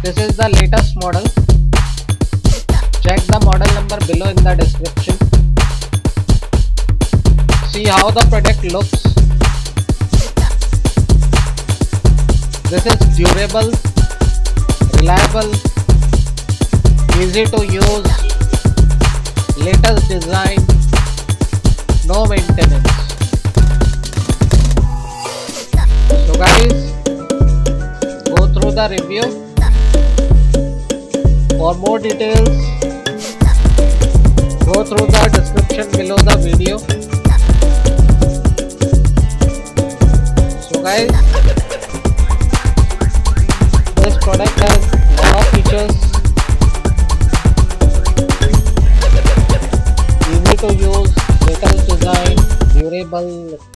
This is the latest model. Check the model number below in the description. See how the product looks. This is durable, reliable, easy to use, latest design, no maintenance. So guys, go through the review. For more details, go through the description below the video. So guys, this product has a lot of features, easy to use, latest design, durable.